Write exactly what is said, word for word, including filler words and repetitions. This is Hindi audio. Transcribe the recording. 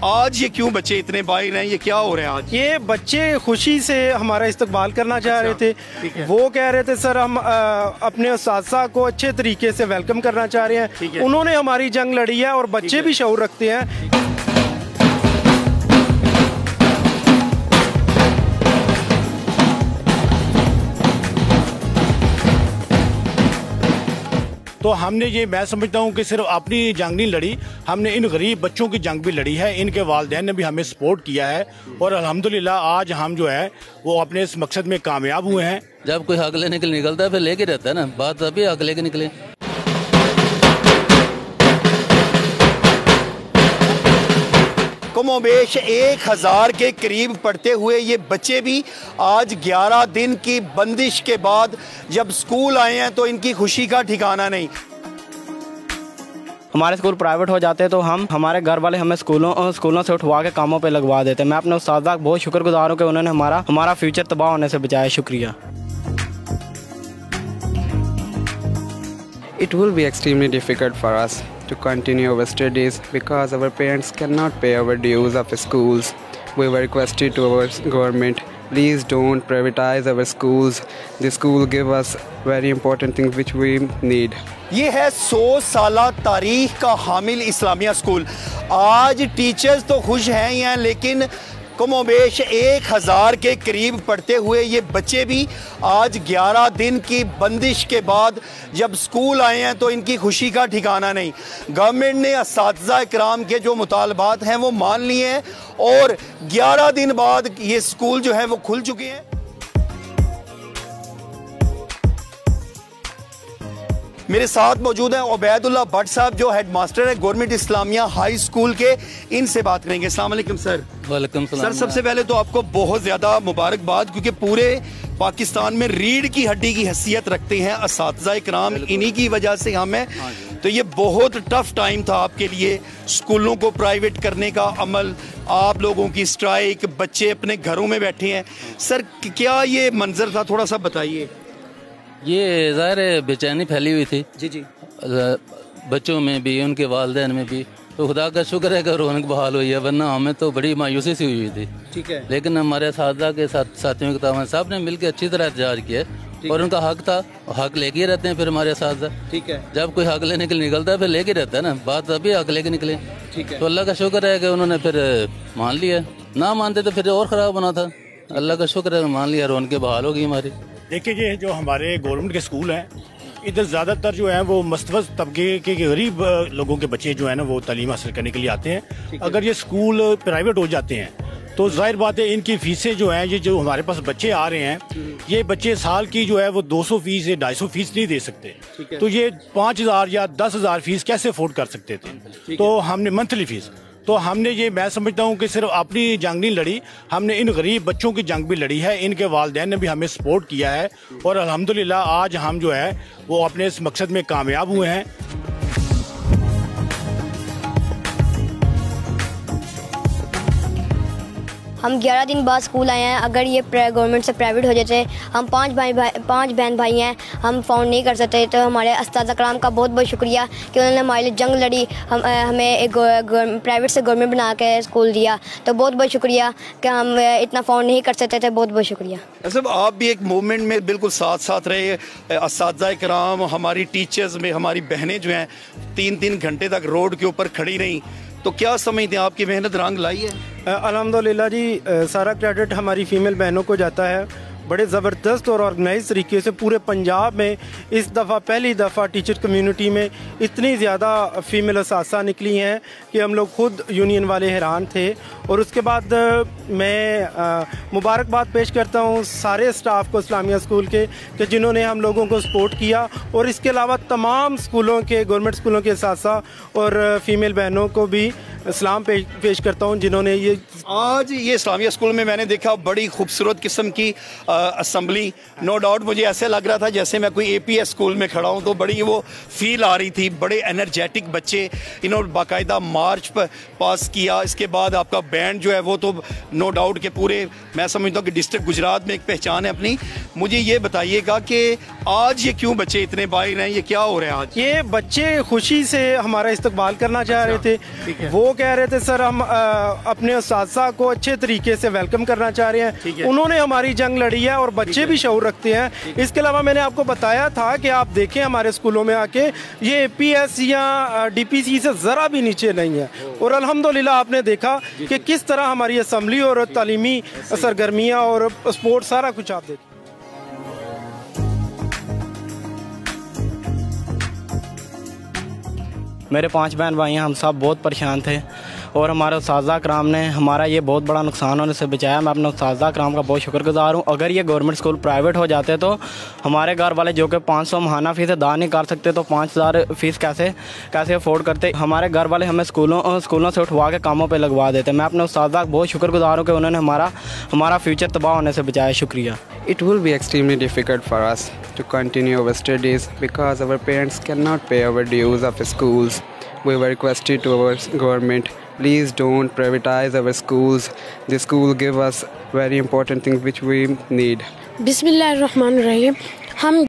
आज ये क्यों बच्चे इतने बाहर हैं, ये क्या हो रहा है आज? ये बच्चे खुशी से हमारा इस्तकबाल करना चाह रहे थे। वो कह रहे थे सर हम आ, अपने उस्ताद को अच्छे तरीके से वेलकम करना चाह रहे हैं। उन्होंने हमारी जंग लड़ी है और बच्चे भी शऊर रखते हैं। तो हमने ये, मैं समझता हूँ कि सिर्फ अपनी जंग नहीं लड़ी, हमने इन गरीब बच्चों की जंग भी लड़ी है। इनके वालिदैन ने भी हमें सपोर्ट किया है और अल्हम्दुलिल्लाह आज हम जो है वो अपने इस मकसद में कामयाब हुए हैं। जब कोई हक लेने के लिए निकलता है फिर लेके रहता है ना, बात अभी हक लेके निकले। कमोबेश एक हजार के करीब पढ़ते हुए ये बच्चे भी आज ग्यारह दिन की बंदिश के बाद जब स्कूल आए हैं तो इनकी खुशी का ठिकाना नहीं। हमारे स्कूल प्राइवेट हो जाते हैं तो हम हमारे घर वाले हमें स्कूलों स्कूलों से उठवा के कामों पे लगवा देते हैं। मैं अपने उस्ताद का बहुत शुक्रगुजार हूँ कि उन्होंने हमारा हमारा फ्यूचर तबाह होने से बचाया। शुक्रिया। It will be extremely difficult for us to continue our studies because our parents cannot pay our dues of schools. We were requested to our government, please don't privatize our schools. The school give us very important things which we need. ये है सौ साला तारीख का हामिल इस्लामिया स्कूल। आज टीचर्स तो खुश हैं ही हैं, लेकिन कमोबेश एक हज़ार के करीब पढ़ते हुए ये बच्चे भी आज ग्यारह दिन की बंदिश के बाद जब स्कूल आए हैं तो इनकी खुशी का ठिकाना नहीं। गवर्नमेंट ने असातिज़ा इकराम के जो मुतालबात हैं वो मान लिए हैं और ग्यारह दिन बाद ये स्कूल जो है वो खुल चुके हैं। मेरे साथ मौजूद हैं उबैदुल्लाह भट्ट साहब जो हेडमास्टर है गवर्नमेंट इस्लामिया हाई स्कूल के। इनसे बात करेंगे। अस्सलाम वालेकुम सर। वालेकुम सलाम। सर सबसे पहले तो आपको बहुत ज़्यादा मुबारकबाद, क्योंकि पूरे पाकिस्तान में रीढ़ की हड्डी की हैसियत रखते हैं असातिज़ा इकराम, इन्हीं की वजह से हम हैं। तो ये बहुत टफ टाइम था आपके लिए, स्कूलों को प्राइवेट करने का अमल, आप लोगों की स्ट्राइक, बच्चे अपने घरों में बैठे हैं। सर क्या ये मंजर था, थोड़ा सा बताइए। ये ज़ाहिर है बेचैनी फैली हुई थी जी जी बच्चों में भी, उनके वालिदैन में भी। तो खुदा का शुक्र है कि रौनक बहाल हुई है, वरना हमें तो बड़ी मायूसी सी हुई थी। ठीक है। लेकिन हमारे साथी के साथ साथियों के तमाम सब ने मिलकर अच्छी तरह एहतजाज किया और उनका हक था, हक लेके ही रहते हैं फिर हमारे साथ। ठीक है। जब कोई हक लेने के लिए निकलता है फिर लेके रहता है ना, बात अभी हक लेके निकले। ठीक है। तो अल्लाह का शुक्र है कि उन्होंने फिर मान लिया, ना मानते तो फिर और ख़राब होना था। अल्लाह का शुक्र है मान लिया, रौनक बहाल होगी हमारी। देखिए ये जो हमारे गवर्नमेंट के स्कूल हैं, इधर ज़्यादातर जो है वो मस्तवस्त तबके के गरीब लोगों के बच्चे जो है ना वो तालीम हासिल करने के लिए आते हैं। अगर ये स्कूल प्राइवेट हो जाते हैं तो जाहिर बात है इनकी फीसें जो हैं, ये जो हमारे पास बच्चे आ रहे हैं, ये बच्चे साल की जो है वो दो सौ फीस या ढाई सौ फीस नहीं दे सकते। तो ये पाँच हज़ार या दस हज़ार फीस कैसे अफोर्ड कर सकते थे? तो हमने मंथली फीस, तो हमने ये, मैं समझता हूँ कि सिर्फ अपनी जंग नहीं लड़ी, हमने इन गरीब बच्चों की जंग भी लड़ी है। इनके वालिदैन ने भी हमें सपोर्ट किया है और अल्हम्दुलिल्लाह आज हम जो है वो अपने इस मकसद में कामयाब हुए हैं। हम ग्यारह दिन बाद स्कूल आए हैं। अगर ये गवर्नमेंट से प्राइवेट हो जाते, हम पांच भाई भाई पांच बहन भाई हैं, हम फाउंड नहीं कर सकते। तो हमारे उस्ताद कराम का बहुत बहुत शुक्रिया कि उन्होंने हमारे लिए जंग लड़ी, हम हमें एक प्राइवेट से गवर्नमेंट बना के स्कूल दिया। तो बहुत बहुत शुक्रिया कि हम इतना फाउंड नहीं कर सकते थे। बहुत बहुत शुक्रिया। सब आप भी एक मूवमेंट में बिल्कुल साथ साथ रहे। उस्ताद कराम, हमारी टीचर्स में हमारी बहनें जो हैं तीन तीन घंटे तक रोड के ऊपर खड़ी रहीं, तो क्या समझते हैं आपकी मेहनत रंग लाई है? अल्हम्दुलिल्लाह जी, सारा क्रेडिट हमारी फ़ीमेल बहनों को जाता है। बड़े ज़बरदस्त और ऑर्गेनाइज तरीके से पूरे पंजाब में इस दफ़ा पहली दफ़ा टीचर कम्युनिटी में इतनी ज़्यादा फ़ीमेल असासा निकली हैं कि हम लोग खुद यूनियन वाले हैरान थे। और उसके बाद मैं मुबारकबाद पेश करता हूँ सारे स्टाफ को इस्लामिया स्कूल के कि जिन्होंने हम लोगों को सपोर्ट किया, और इसके अलावा तमाम स्कूलों के, गवर्नमेंट स्कूलों के असासा और फ़ीमेल बहनों को भी इस्लाम पे, पेश करता हूँ जिन्होंने ये आज ये इस्लामिया स्कूल में मैंने देखा बड़ी खूबसूरत किस्म की असम्बली। नो डाउट मुझे ऐसे लग रहा था जैसे मैं कोई एपीएस स्कूल में खड़ा हूँ, तो बड़ी वो फील आ रही थी। बड़े एनर्जेटिक बच्चे, इन्होंने बाकायदा मार्च पर पास किया। इसके बाद आपका बैंड जो है वो तो नो डाउट के पूरे, मैं समझता हूँ कि डिस्ट्रिक्ट गुजरात में एक पहचान है अपनी। मुझे ये बताइएगा कि आज ये क्यों बच्चे इतने बाहर हैं, ये क्या हो रहा है आज? ये बच्चे खुशी से हमारा इस्तकबाल करना चाह रहे थे। वो कह रहे थे सर हम आ, अपने उस्ताद को अच्छे तरीके से वेलकम करना चाह रहे हैं। उन्होंने हमारी जंग लड़ी है और बच्चे भी शऊर रखते हैं। इसके अलावा मैंने आपको बताया था कि आप देखें हमारे स्कूलों में आके ये ए पी एस या डी पी सी से ज़रा भी नीचे नहीं है। और अल्हम्दुलिल्लाह आपने देखा कि किस तरह हमारी असम्बली और तालीमी सरगर्मियाँ और स्पोर्ट्स सारा कुछ आप देखें। मेरे पांच बहन भाई हैं, हम सब बहुत परेशान थे और हमारे उस्ताद कराम ने हमारा ये बहुत बड़ा नुकसान होने से बचाया। मैं अपने उस्ताद कराम का बहुत शुक्रगुजार हूँ। अगर ये गवर्नमेंट स्कूल प्राइवेट हो जाते तो हमारे घर वाले जो कि पाँच सौ महाना फीस अदा नहीं कर सकते तो पाँच हज़ार फीस कैसे कैसे अफोर्ड करते। हमारे घर वाले हमें स्कूलों स्कूलों से उठवा के कामों पर लगवा देते। मैं अपने उस्ताद का बहुत शुक्रगुजार हूँ कि उन्होंने हमारा हमारा फ्यूचर तबाह होने से बचाया। शुक्रिया। It will be extremely difficult for us to continue our studies because our parents cannot pay our dues of schools. We were requested to our government, please don't privatize our schools. The school give us very important things which we need. बिस्मिल्लाहिर्रहमानिर्रहीम। हम